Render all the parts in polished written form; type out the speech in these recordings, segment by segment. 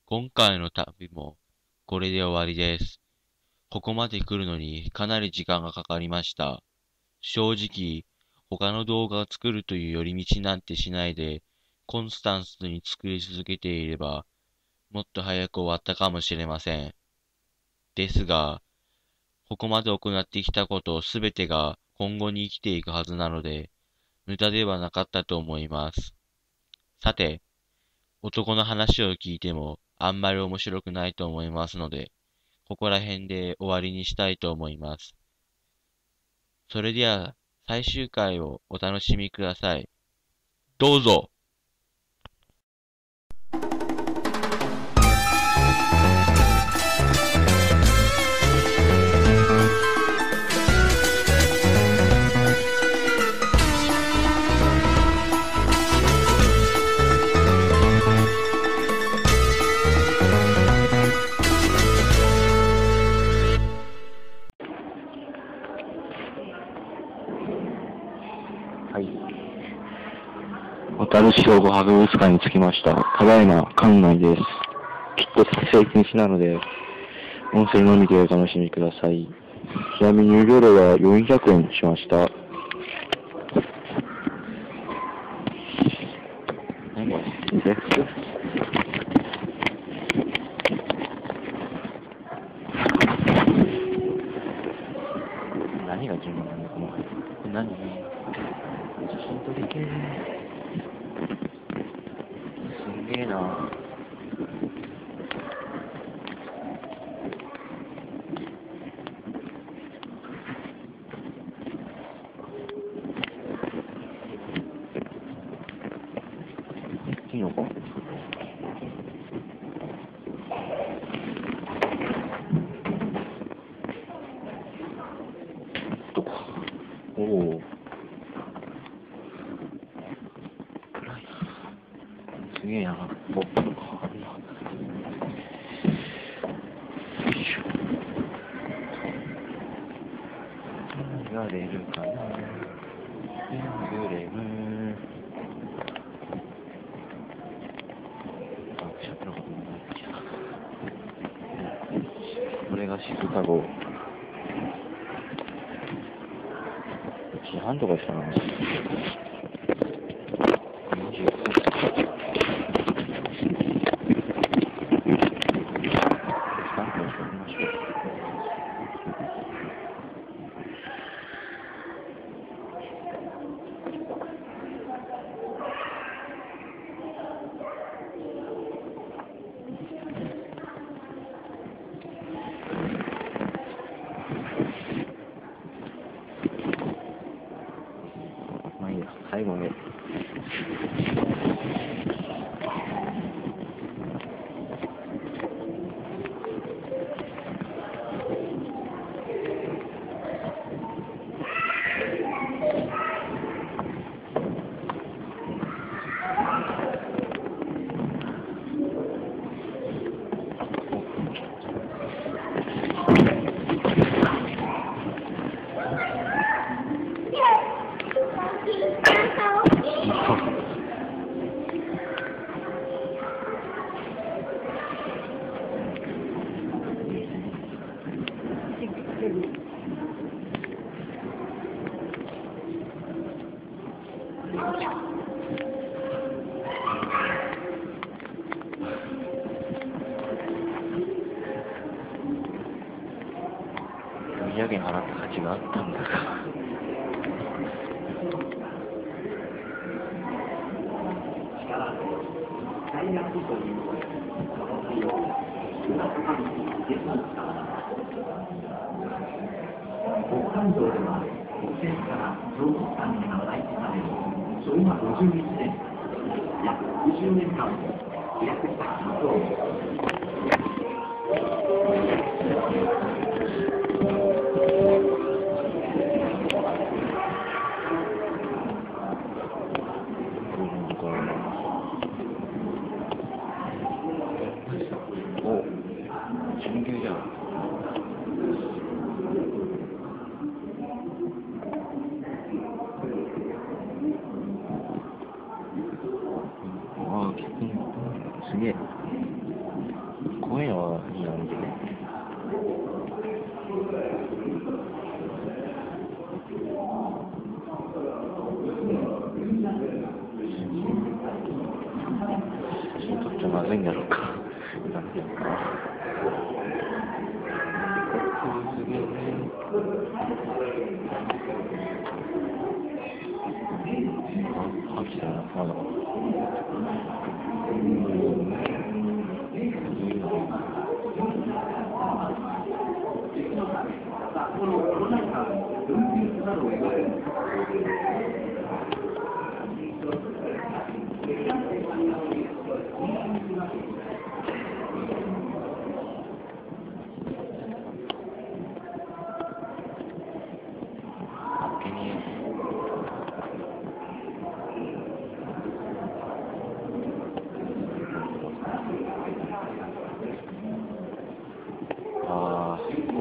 今回の旅もこれで終わりです。ここまで来るのにかなり時間がかかりました。正直、他の動画を作るという寄り道なんてしないで、コンスタンスに作り続けていれば、もっと早く終わったかもしれません。ですが、ここまで行ってきたことすべてが今後に生きていくはずなので、無駄ではなかったと思います。さて、男の話を聞いてもあんまり面白くないと思いますので、ここら辺で終わりにしたいと思います。それでは最終回をお楽しみください。どうぞ。 はい。小樽市総合博物館に着きました。ただいま館内です。きっと撮影禁止なので、音声のみでお楽しみください。ちなみに入場料は400円しました。何これ？何が順番なのかな？これ何？写真撮りてー。すんげえな。いいのか？どこ？おお。暗いな。すげえな。ポップとかあるな。よいしょ。何が出るかな。エンブレム。あ、シャッターのこともないきた。これがシフカ号。1時半とかしたな。まあいいや、最後ね。売上に払った価値があったんだが。 北海道では国鉄から上国間に配置される昭和51年約60年間を飛躍した活動お、準急じゃん。ああ、すげえ。 来たな、まだ。あ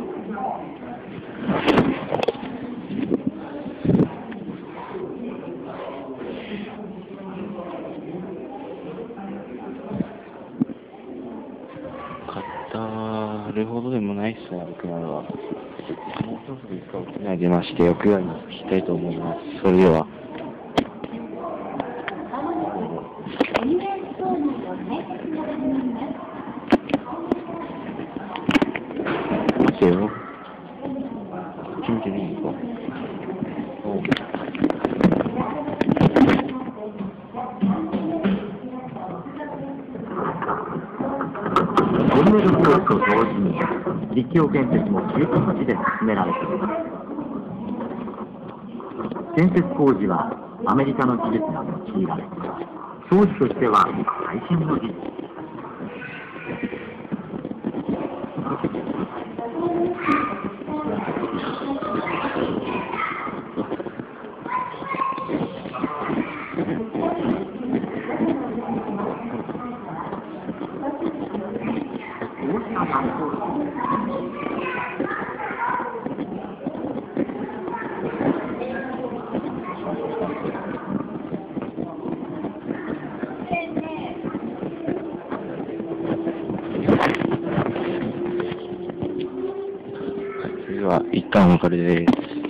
あ、語るほどでもないっすね、僕ならは。もうそろそろいつか沖縄に出まして、屋外に行きたいと思います。それでは。待てよ。こっち見てみるか。 トンネル工事と同時に立教建設も急ピッチで進められています。建設工事はアメリカの技術が用いられ、当時としては最新の技術。 それでは、一旦お別れです。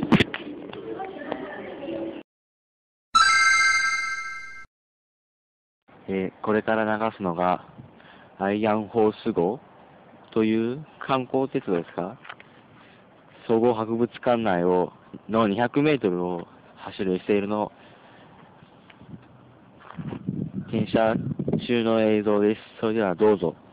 これから流すのが、アイアンホース号という観光鉄道ですか？総合博物館内の200メートルを走る SL の停車中の映像です。それではどうぞ。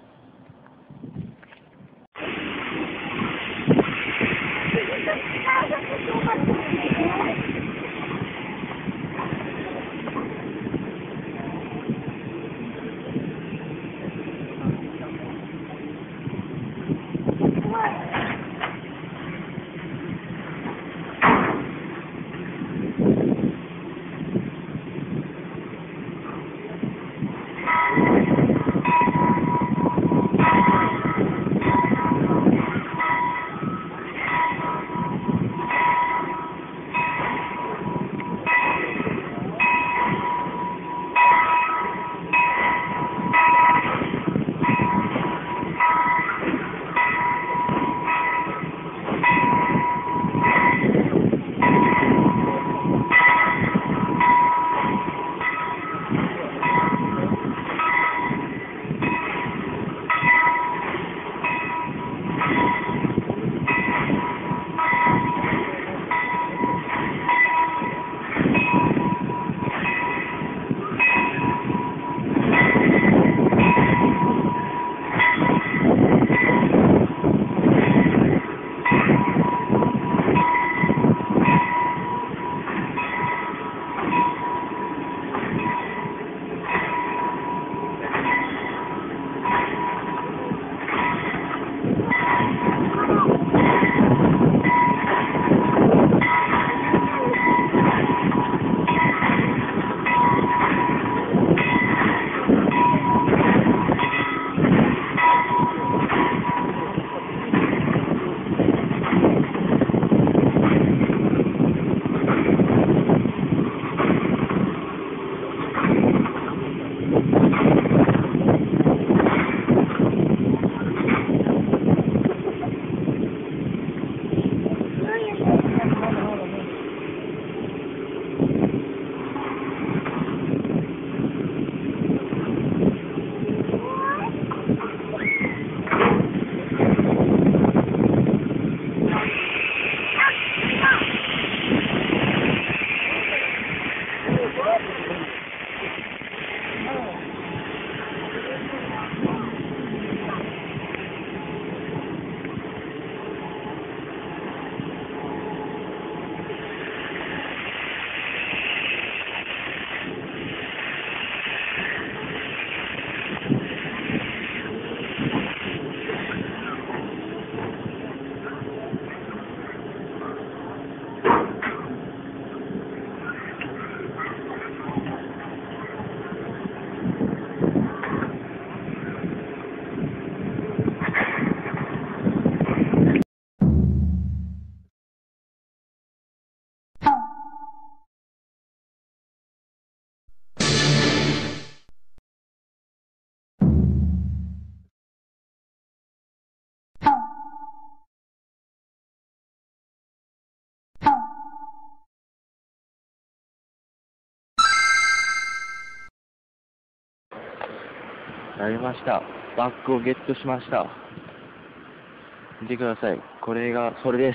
やりました。バッグをゲットしました。見てください。これがそれです。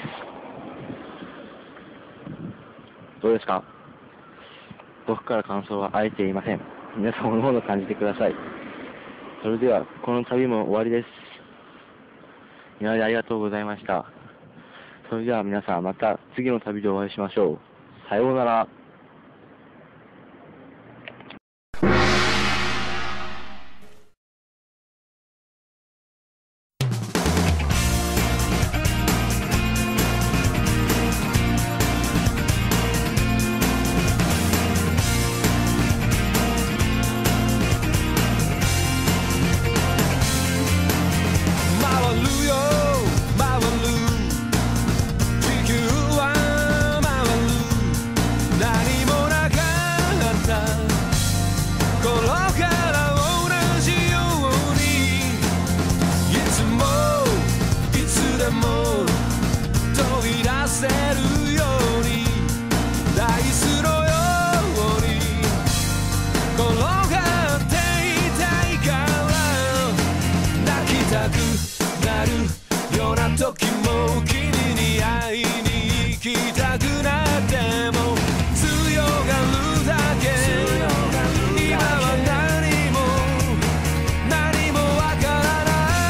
どうですか？僕から感想はあえていません。皆さんの方の感じてください。それでは、この旅も終わりです。今までありがとうございました。それでは皆さん、また次の旅でお会いしましょう。さようなら。 時も君に会いに行きたくなっても強がるだけ今は何もわから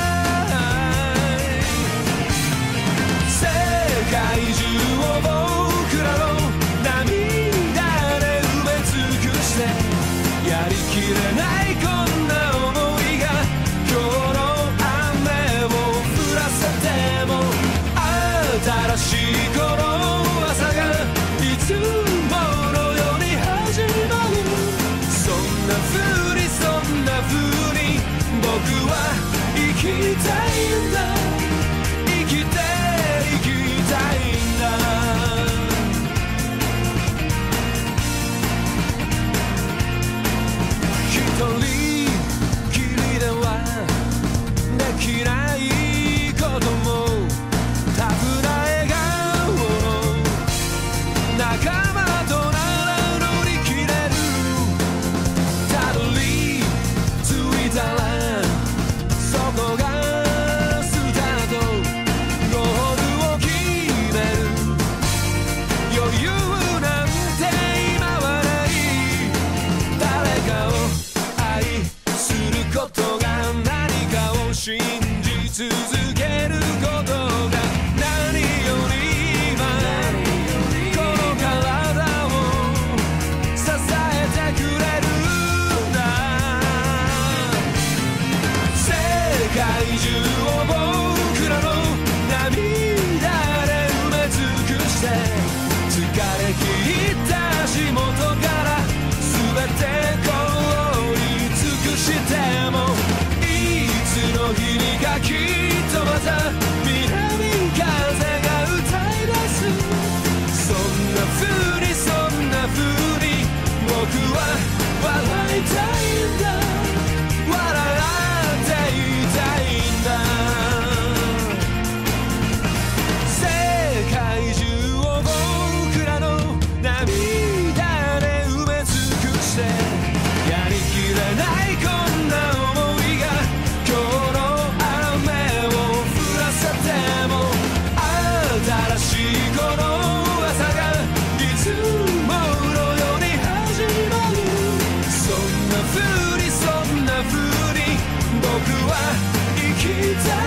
ない世界中を僕らの涙で埋め尽くしてやりきれないこんな想いが今日の新しいこの朝がいつものように始まるそんな風に僕は生きたいんだ生きたいんだ一人きりではできないこともタフな笑顔の仲間となら乗り切れるたどり着いたらそこがスタートゴールを決める余裕なんて今はない誰かを愛することが何かを信じ続けることが何より今この体を支えてくれるんだ世界中を僕らの涙で埋め尽くして疲れ切った足元から全て凍り尽くしてもいつの日にかきっとまた南風が歌い出すそんな風に僕は笑いたいんだ笑っていたいんだ世界中を僕らの涙で埋め尽くしてやりきれないこんな想いが今日の雨を降らせても新しいこの朝がいつものように始まるそんな風に僕は生きたい